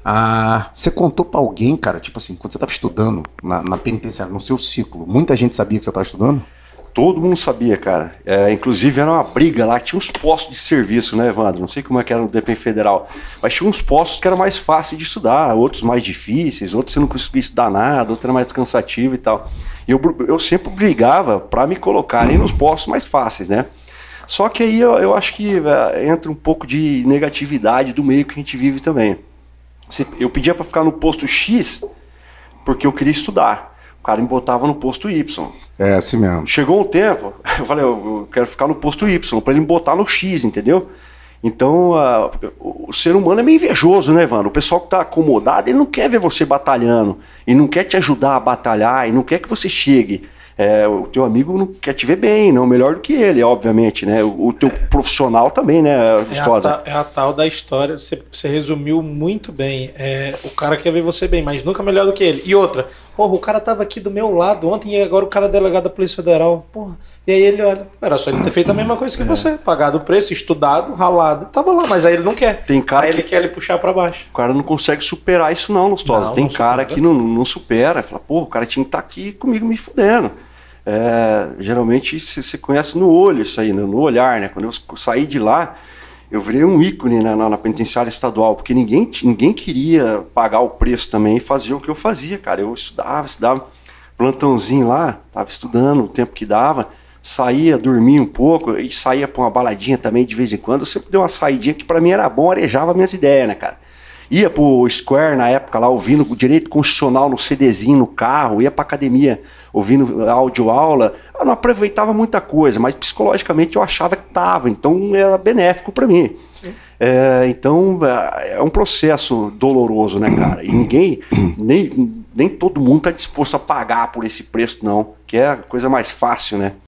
Você contou pra alguém, cara, tipo assim, quando você tava estudando na penitenciária, no seu ciclo, muita gente sabia que você tava estudando? Todo mundo sabia, cara. Inclusive era uma briga lá, tinha uns postos de serviço, né, Evandro? Não sei como é que era no DPM Federal, mas tinha uns postos que era mais fácil de estudar, outros mais difíceis, outros você não conseguia estudar nada, outros era mais cansativo e tal. E eu sempre brigava para me colocarem nos postos mais fáceis, né? Só que aí eu acho que entra um pouco de negatividade do meio que a gente vive também. Eu pedia para ficar no posto X porque eu queria estudar. O cara me botava no posto Y. É assim mesmo. Chegou um tempo, eu falei, eu quero ficar no posto Y, para ele me botar no X, entendeu? Então, o ser humano é meio invejoso, né, Evandro? O pessoal que está acomodado, ele não quer ver você batalhando, ele não quer te ajudar a batalhar, ele não quer que você chegue. O teu amigo não quer te ver bem, não melhor do que ele, obviamente, né? O teu profissional também, né, Vistosa? É a tal da história, você resumiu muito bem. O cara quer ver você bem, mas nunca melhor do que ele. E outra, porra, o cara tava aqui do meu lado ontem e agora o cara é delegado da Polícia Federal. Porra. E aí ele olha, era só ele ter feito a mesma coisa que você, pagado o preço, estudado, ralado, tava lá, mas aí ele não quer. Tem cara aí ele quer ele puxar pra baixo. O cara não consegue superar isso não, Lustosa. Tem cara que não supera, fala, pô, o cara tinha que estar aqui comigo me fudendo. Geralmente você conhece no olho isso aí, no olhar, né? Quando eu saí de lá, eu virei um ícone na penitenciária estadual, porque ninguém queria pagar o preço também e fazer o que eu fazia, cara. Eu estudava, plantãozinho lá, tava estudando o tempo que dava, saía, dormia um pouco e saía pra uma baladinha também de vez em quando. Eu sempre dei uma saidinha que pra mim era bom, arejava minhas ideias, né, cara? Ia pro Square na época lá, ouvindo o direito constitucional no CDzinho no carro, ia pra academia ouvindo audioaula. Eu não aproveitava muita coisa, mas psicologicamente eu achava que tava, então era benéfico pra mim. Então é um processo doloroso, né, cara? E nem todo mundo tá disposto a pagar por esse preço, não, que é a coisa mais fácil, né?